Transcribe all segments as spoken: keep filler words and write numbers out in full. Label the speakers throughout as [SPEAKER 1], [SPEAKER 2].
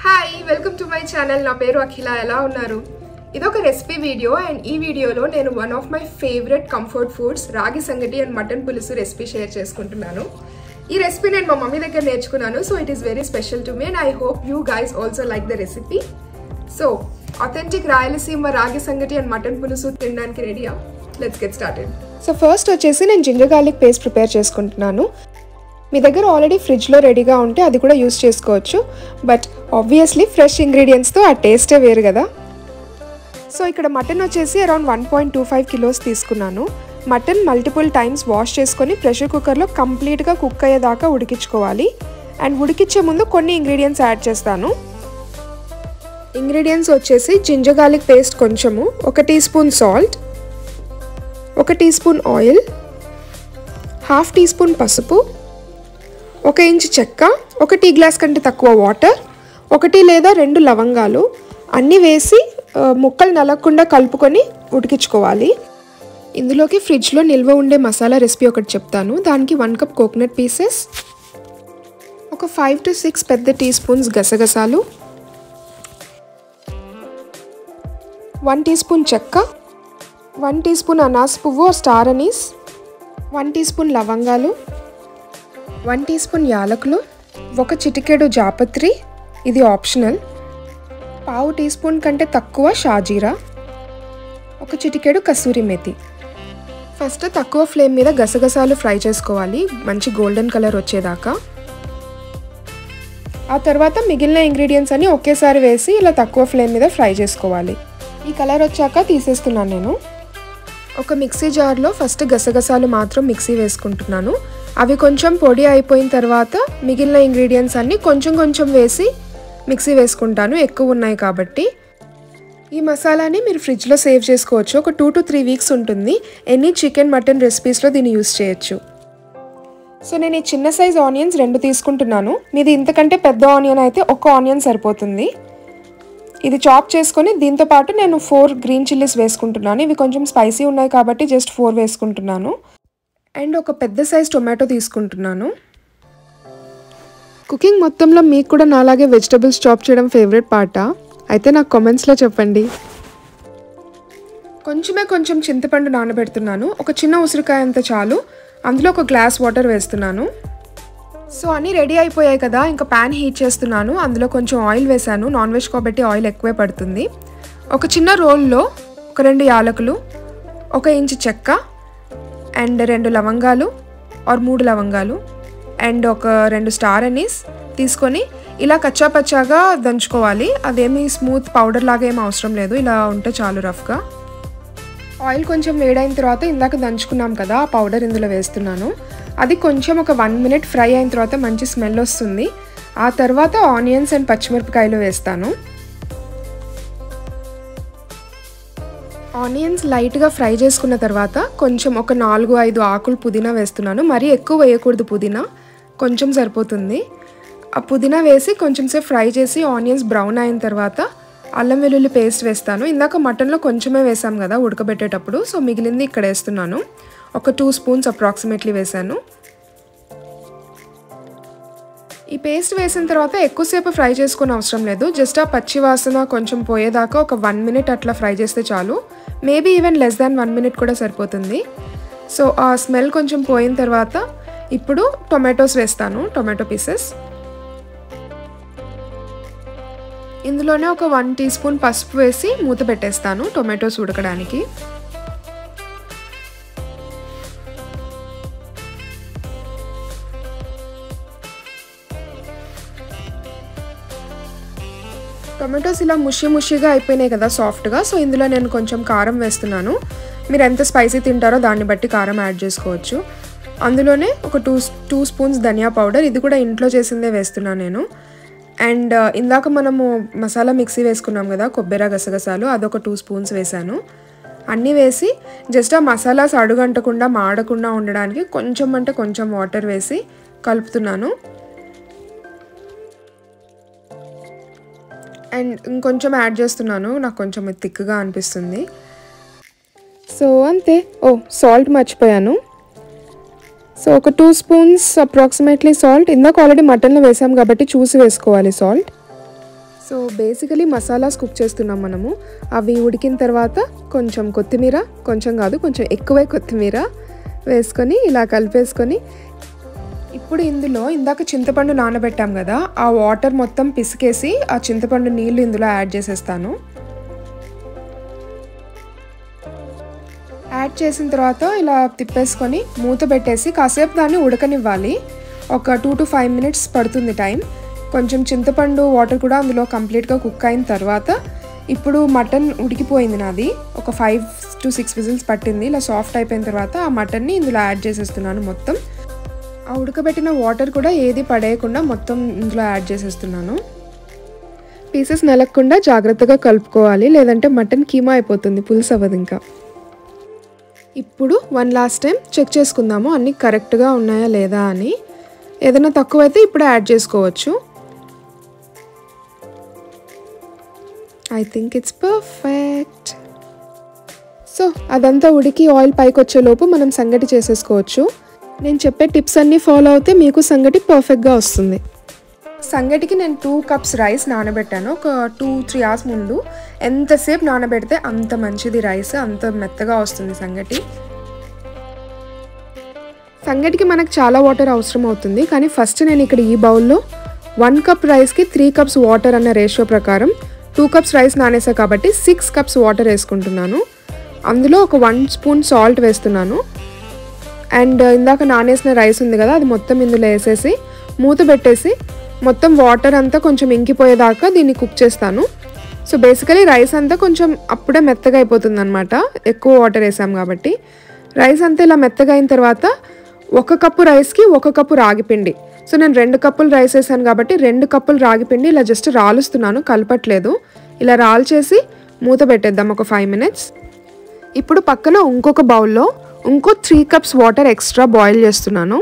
[SPEAKER 1] Hi welcome to my channel. నా పేరు అఖిల. ఎలా ఉన్నారు? ఇదొక రెసిపీ వీడియో అండ్ ఈ వీడియోలో నేను one of my favourite comfort foods ragi sangati and mutton pulusu recipe share చేసుకుంటున్నాను. ఈ రెసిపీ నేను మా మమ్మీ దగ్గర నేర్చుకున్నాను. So it is very special to me and I hope you guys also like the recipe. So authentic Rayalaseema ragi sangati and mutton pulusu తినడానికి రెడీయా? Let's get started. So first వచ్చేసి నేను జింజర్ గార్లిక్ పేస్ట్ ప్రిపేర్ చేసుకుంటున్నాను. మీ దగ్గర ఆల్రెడీ ఫ్రిడ్జ్లో రెడీగా ఉంటే అది కూడా యూస్ చేసుకోవచ్చు, బట్ ఆబ్వియస్లీ ఫ్రెష్ ఇంగ్రీడియంట్స్తో ఆ టేస్టే వేరు కదా. సో ఇక్కడ మటన్ వచ్చేసి around one point two five kilos తీసుకున్నాను. మటన్ మల్టిపుల్ టైమ్స్ వాష్ చేసుకొని ప్రెషర్ కుక్కర్లో కంప్లీట్గా కుక్ అయ్యేదాకా ఉడికించుకోవాలి. అండ్ ఉడికించే ముందు కొన్ని ఇంగ్రీడియంట్స్ యాడ్ చేస్తాను. ఇంగ్రీడియంట్స్ వచ్చేసి జింజర్ గార్లిక్ పేస్ట్ కొంచెము, ఒక టీ స్పూన్ సాల్ట్, ఒక teaspoon oil, half teaspoon పసుపు, ఒక ఇంచు చెక్క, ఒక టీ గ్లాస్ కంటే తక్కువ వాటర్, ఒకటి లేదా రెండు లవంగాలు అన్నీ వేసి ముక్కలు నలగకుండా కలుపుకొని ఉడికించుకోవాలి. ఇందులోకి ఫ్రిడ్జ్లో నిల్వ ఉండే మసాలా రెసిపీ ఒకటి చెప్తాను. దానికి వన్ కప్ కోకోనట్ పీసెస్, ఒక ఫైవ్ టు సిక్స్ పెద్ద టీ స్పూన్స్ గసగసాలు, వన్ టీ స్పూన్ చెక్క, వన్ టీ స్పూన్ అనాస్ పువ్వు star anise, one teaspoon లవంగాలు, వన్ టీ స్పూన్ యాలకులు, ఒక చిటికెడు జాపత్రి, ఇది ఆప్షనల్, పావు టీ స్పూన్ కంటే తక్కువ షాజీరా, ఒక చిటికెడు కసూరి మేతి. ఫస్ట్ తక్కువ ఫ్లేమ్ మీద గసగసాలు ఫ్రై చేసుకోవాలి మంచి గోల్డెన్ కలర్ వచ్చేదాకా. ఆ తర్వాత మిగిలిన ఇంగ్రీడియంట్స్ అన్ని ఒకేసారి వేసి ఇలా తక్కువ ఫ్లేమ్ మీద ఫ్రై చేసుకోవాలి. ఈ కలర్ వచ్చాక తీసేస్తున్నాను నేను. ఒక మిక్సీ జార్లో ఫస్ట్ గసగసాలు మాత్రం మిక్సీ వేసుకుంటున్నాను. అవి కొంచెం పొడి అయిపోయిన తర్వాత మిగిలిన ఇంగ్రీడియంట్స్ అన్నీ కొంచెం కొంచెం వేసి మిక్సీ వేసుకుంటాను, ఎక్కువ ఉన్నాయి కాబట్టి. ఈ మసాలాని మీరు ఫ్రిడ్జ్లో సేవ్ చేసుకోవచ్చు. ఒక టూ టు త్రీ వీక్స్ ఉంటుంది. ఎనీ చికెన్ మటన్ రెసిపీస్లో దీన్ని యూస్ చేయొచ్చు. సో నేను ఈ చిన్న సైజ్ ఆనియన్స్ రెండు తీసుకుంటున్నాను. మీది ఇంతకంటే పెద్ద ఆనియన్ అయితే ఒక ఆనియన్ సరిపోతుంది. ఇది చాప్ చేసుకొని దీంతో పాటు నేను ఫోర్ గ్రీన్ చిల్లీస్ వేసుకుంటున్నాను. ఇవి కొంచెం స్పైసీ ఉన్నాయి కాబట్టి జస్ట్ ఫోర్ వేసుకుంటున్నాను. అండ్ ఒక పెద్ద సైజ్ టొమాటో తీసుకుంటున్నాను. కుకింగ్ మొత్తంలో మీకు కూడా నాలాగే వెజిటబుల్స్ చాప్ చేయడం ఫేవరెట్ పార్టా? అయితే నాకు కామెంట్స్లో చెప్పండి. కొంచెమే కొంచెం చింతపండు నానబెడుతున్నాను. ఒక చిన్న ఉసిరికాయ అంత చాలు. అందులో ఒక గ్లాస్ వాటర్ వేస్తున్నాను. సో అన్నీ రెడీ అయిపోయాయి కదా, ఇంకా ప్యాన్ హీట్ చేస్తున్నాను. అందులో కొంచెం ఆయిల్ వేసాను. నాన్ వెజ్ కాబట్టి ఆయిల్ ఎక్కువే పడుతుంది. ఒక చిన్న రోల్లో ఒక రెండు యాలకులు, ఒక ఇంచు చెక్క అండ్ రెండు లవంగాలు ఆర్ మూడు లవంగాలు అండ్ ఒక రెండు స్టార్ అనీస్ తీసుకొని ఇలా కచ్చా పచ్చాగా దంచుకోవాలి. అదేమీ స్మూత్ పౌడర్ లాగా ఏమీ అవసరం లేదు, ఇలా ఉంటే చాలు రఫ్గా. ఆయిల్ కొంచెం వేడైన తర్వాత ఇందాక దంచుకున్నాం కదా ఆ పౌడర్ ఇందులో వేస్తున్నాను. అది కొంచెం ఒక వన్ మినిట్ ఫ్రై అయిన తర్వాత మంచి స్మెల్ వస్తుంది. ఆ తర్వాత ఆనియన్స్ అండ్ పచ్చిమిరపకాయలు వేస్తాను. ఆనియన్స్ లైట్గా ఫ్రై చేసుకున్న తర్వాత కొంచెం ఒక నాలుగు ఐదు ఆకులు పుదీనా వేస్తున్నాను. మరీ ఎక్కువ వేయకూడదు, పుదీనా కొంచెం సరిపోతుంది. ఆ పుదీనా వేసి కొంచెం సేపు ఫ్రై చేసి ఆనియన్స్ బ్రౌన్ అయిన తర్వాత అల్లం వెల్లుల్లి పేస్ట్ వేస్తాను. ఇందాక మటన్లో కొంచెమే వేసాం కదా ఉడకబెట్టేటప్పుడు, సో మిగిలింది ఇక్కడ వేస్తున్నాను. ఒక టూ స్పూన్స్ అప్రాక్సిమేట్లీ వేసాను. ఈ పేస్ట్ వేసిన తర్వాత ఎక్కువసేపు ఫ్రై చేసుకునే అవసరం లేదు. జస్ట్ ఆ పచ్చి వాసన కొంచెం పోయేదాకా ఒక వన్ మినిట్ అట్లా ఫ్రై చేస్తే చాలు. Maybe even less than one minute కూడా సరిపోతుంది. సో ఆ స్మెల్ కొంచెం పోయిన తర్వాత ఇప్పుడు టొమాటోస్ వేస్తాను, టొమాటో పీసెస్. ఇందులోనే ఒక వన్ టీ స్పూన్ పసుపు వేసి మూత పెట్టేస్తాను టొమాటోస్ ఉడకడానికి. టొమాటోస్ ఇలా ముషి ముషిగా అయిపోయినాయి కదా సాఫ్ట్గా. సో ఇందులో నేను కొంచెం కారం వేస్తున్నాను. మీరు ఎంత స్పైసీ తింటారో దాన్ని బట్టి కారం యాడ్ చేసుకోవచ్చు. అందులోనే ఒక టూ టూ స్పూన్స్ ధనియా పౌడర్, ఇది కూడా ఇంట్లో చేసిందే వేస్తున్నాను నేను. అండ్ ఇందాక మనము మసాలా మిక్సీ వేసుకున్నాం కదా కొబ్బరి గసగసాలు, అదొక టూ స్పూన్స్ వేసాను. అన్నీ వేసి జస్ట్ ఆ మసాలాస్ అడుగంటకుండా మాడకుండా ఉండడానికి కొంచెం అంటే కొంచెం వాటర్ వేసి కలుపుతున్నాను. అండ్ ఇంకొంచెం యాడ్ చేస్తున్నాను, నాకు కొంచెం థిక్గా అనిపిస్తుంది. సో అంతే. ఓ సాల్ట్ మర్చిపోయాను. సో ఒక టూ స్పూన్స్ అప్రాక్సిమేట్లీ సాల్ట్. ఇందాక ఆల్రెడీ మటన్లో వేసాం కాబట్టి చూసి వేసుకోవాలి salt. So basically masalas cook చేస్తున్నాం మనము. అవి ఉడికిన తర్వాత కొంచెం కొత్తిమీర, కొంచెం కాదు కొంచెం ఎక్కువే కొత్తిమీర వేసుకొని ఇలా కలిపేసుకొని, ఇప్పుడు ఇందులో ఇందాక చింతపండు నానబెట్టాం కదా, ఆ వాటర్ మొత్తం పిసికేసి ఆ చింతపండు నీళ్ళు ఇందులో యాడ్ చేసేస్తాను. యాడ్ చేసిన తర్వాత ఇలా తిప్పేసుకొని మూత పెట్టేసి కాసేపు దాన్ని ఉడకనివ్వాలి. ఒక టూ టు ఫైవ్ మినిట్స్ పడుతుంది టైం. కొంచెం చింతపండు వాటర్ కూడా అందులో కంప్లీట్గా కుక్ అయిన తర్వాత ఇప్పుడు మటన్ ఉడికిపోయింది నాది. ఒక ఫైవ్ టు సిక్స్ విజిల్స్ పట్టింది. ఇలా సాఫ్ట్ అయిపోయిన తర్వాత ఆ మటన్ని ఇందులో యాడ్ చేసేస్తున్నాను. మొత్తం ఆ ఉడకబెట్టిన వాటర్ కూడా ఏది పడేయకుండా మొత్తం ఇందులో యాడ్ చేసేస్తున్నాను. పీసెస్ నలగకుండా జాగ్రత్తగా కలుపుకోవాలి, లేదంటే మటన్ కీమా అయిపోతుంది, పులుసు అవ్వదు. ఇంకా ఇప్పుడు వన్ లాస్ట్ టైం చెక్ చేసుకుందాము అన్నీ కరెక్ట్గా ఉన్నాయా లేదా అని. ఏదైనా తక్కువైతే ఇప్పుడు యాడ్ చేసుకోవచ్చు. I think it's perfect. So అదంతా ఉడికి ఆయిల్ పైకి వచ్చేలోపు మనం సంగటి చేసేసుకోవచ్చు. నేను చెప్పే టిప్స్ అన్నీ ఫాలో అవుతే మీకు సంగటి పర్ఫెక్ట్గా వస్తుంది. సంగటికి నేను టూ కప్స్ రైస్ నానబెట్టాను ఒక టూ త్రీ అవర్స్ ముందు. ఎంతసేపు నానబెడితే అంత మంచిది రైస్, అంత మెత్తగా వస్తుంది సంగటి. సంగటికి మనకు చాలా వాటర్ అవసరం అవుతుంది, కానీ ఫస్ట్ నేను ఇక్కడ ఈ బౌల్లో వన్ కప్ రైస్కి త్రీ కప్స్ వాటర్ అన్న రేషియో ప్రకారం టూ కప్స్ రైస్ నానేసా కాబట్టి సిక్స్ కప్స్ వాటర్ వేసుకుంటున్నాను. అందులో ఒక వన్ స్పూన్ సాల్ట్ వేస్తున్నాను. అండ్ ఇందాక నానేసిన రైస్ ఉంది కదా, అది మొత్తం ఇందులో వేసేసి మూత పెట్టేసి మొత్తం వాటర్ అంతా కొంచెం ఇంకిపోయేదాకా దీన్ని కుక్ చేస్తాను. సో బేసికలీ రైస్ అంతా కొంచెం అప్పుడే మెత్తగా అయిపోతుంది అనమాట, ఎక్కువ వాటర్ వేసాం కాబట్టి. రైస్ అంతా ఇలా మెత్తగా అయిన తర్వాత ఒక కప్పు రైస్కి ఒక కప్పు రాగిపిండి. సో నేను రెండు కప్పులు రైస్ వేసాను కాబట్టి రెండు కప్పులు రాగిపిండి ఇలా జస్ట్ రాలుస్తున్నాను, కలపట్లేదు. ఇలా రాల్ చేసి మూత పెట్టేద్దాం ఒక ఫైవ్ మినిట్స్. ఇప్పుడు పక్కన ఇంకొక బౌల్లో ఇంకో three cups water extra boil చేస్తున్నాను.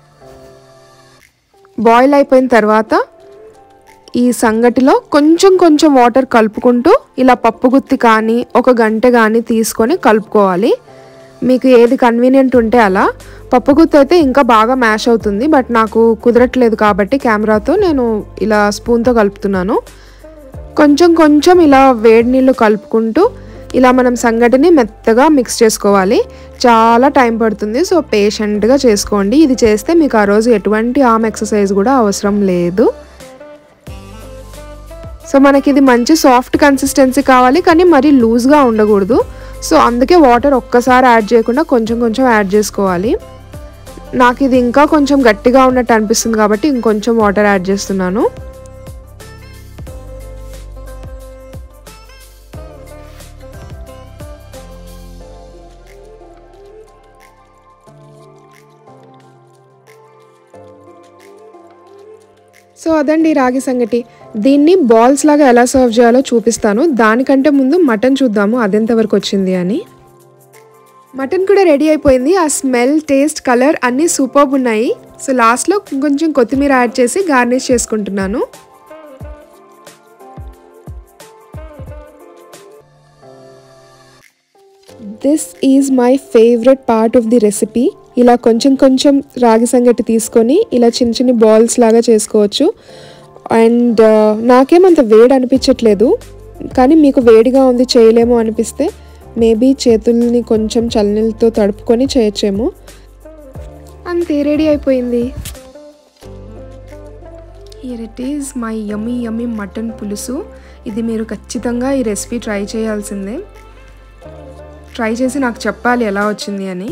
[SPEAKER 1] బాయిల్ అయిపోయిన తర్వాత ఈ సంగటిలో కొంచెం కొంచెం వాటర్ కలుపుకుంటూ ఇలా పప్పు గుత్తి కానీ ఒక గంట కానీ తీసుకొని కలుపుకోవాలి. మీకు ఏది కన్వీనియంట్ ఉంటే అలా. పప్పు గుత్తి అయితే ఇంకా బాగా మ్యాష్ అవుతుంది, బట్ నాకు కుదరట్లేదు కాబట్టి కెమెరాతో నేను ఇలా స్పూన్తో కలుపుతున్నాను. కొంచెం కొంచెం ఇలా వేడి నీళ్ళు కలుపుకుంటూ ఇలా మనం సంగటిని మెత్తగా మిక్స్ చేసుకోవాలి. చాలా టైం పడుతుంది, సో పేషెంట్గా చేసుకోండి. ఇది చేస్తే మీకు ఆ రోజు ఎటువంటి ఆర్మ్ ఎక్సర్సైజ్ కూడా అవసరం లేదు. సో మనకి ఇది మంచి సాఫ్ట్ కన్సిస్టెన్సీ కావాలి, కానీ మరీ లూజ్గా ఉండకూడదు. సో అందుకే వాటర్ ఒక్కసారి యాడ్ చేయకుండా కొంచెం కొంచెం యాడ్ చేసుకోవాలి. నాకు ఇది ఇంకా కొంచెం గట్టిగా ఉన్నట్టు అనిపిస్తుంది కాబట్టి ఇంకొంచెం వాటర్ యాడ్ చేస్తున్నాను. సో అదండి రాగి సంగటి. దీన్ని బాల్స్ లాగా ఎలా సర్వ్ చేయాలో చూపిస్తాను. దానికంటే ముందు మటన్ చూద్దాము అదెంతవరకు వచ్చింది అని. మటన్ కూడా రెడీ అయిపోయింది. ఆ స్మెల్, టేస్ట్, కలర్ అన్నీ సూపర్బ్ ఉన్నాయి. సో లాస్ట్లో కొంచెం కొత్తిమీర యాడ్ చేసి గార్నిష్ చేసుకుంటున్నాను. This is my favourite part of the recipe. ఇలా కొంచెం కొంచెం రాగి సంగటి తీసుకొని ఇలా చిన్న చిన్న బాల్స్ లాగా చేసుకోవచ్చు. అండ్ నాకేమంత వేడి అనిపించట్లేదు, కానీ మీకు వేడిగా ఉంది చేయలేము అనిపిస్తే మేబీ చేతుల్ని కొంచెం చల్లనీళ్ళతో తడుపుకొని చేయొచ్చేమో. అంతే, రెడీ అయిపోయింది. Here it is my yummy yummy mutton pulusu. ఇది మీరు ఖచ్చితంగా ఈ రెసిపీ ట్రై చేయాల్సిందే. ట్రై చేసి నాకు చెప్పాలి ఎలా వచ్చింది అని.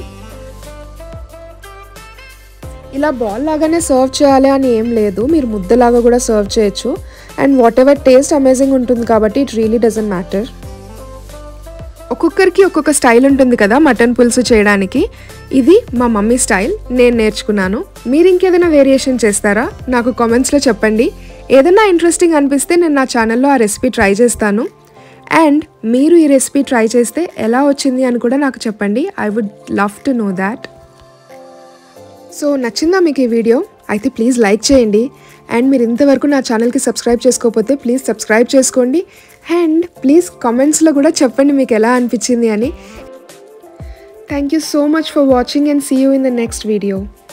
[SPEAKER 1] ఇలా బాల్ లాగానే సర్వ్ చేయాలి అని ఏం లేదు, మీరు ముద్దలాగా కూడా సర్వ్ చేయొచ్చు. And whatever taste amazing ఉంటుంది కాబట్టి ఇట్ రియలీ డజంట్ మ్యాటర్. ఒక్కొక్కరికి ఒక్కొక్క స్టైల్ ఉంటుంది కదా మటన్ పులుసు చేయడానికి. ఇది మా మమ్మీ స్టైల్, నేను నేర్చుకున్నాను. మీరు ఇంకేదైనా వేరియేషన్ చేస్తారా? నాకు కామెంట్స్లో చెప్పండి. ఏదైనా ఇంట్రెస్టింగ్ అనిపిస్తే నేను నా ఛానల్లో ఆ రెసిపీ ట్రై చేస్తాను. అండ్ మీరు ఈ రెసిపీ ట్రై చేస్తే ఎలా వచ్చింది అని కూడా నాకు చెప్పండి. I would love to know that. So నచ్చిందా మీకు ఈ వీడియో? అయితే ప్లీజ్ లైక్ చేయండి. అండ్ మీరు ఇంతవరకు నా ఛానల్కి సబ్స్క్రైబ్ చేసుకోకపోతే ప్లీజ్ సబ్స్క్రైబ్ చేసుకోండి. అండ్ ప్లీజ్ కామెంట్స్లో కూడా చెప్పండి మీకు ఎలా అనిపించింది అని. Thank you so much for watching and see you in the next video.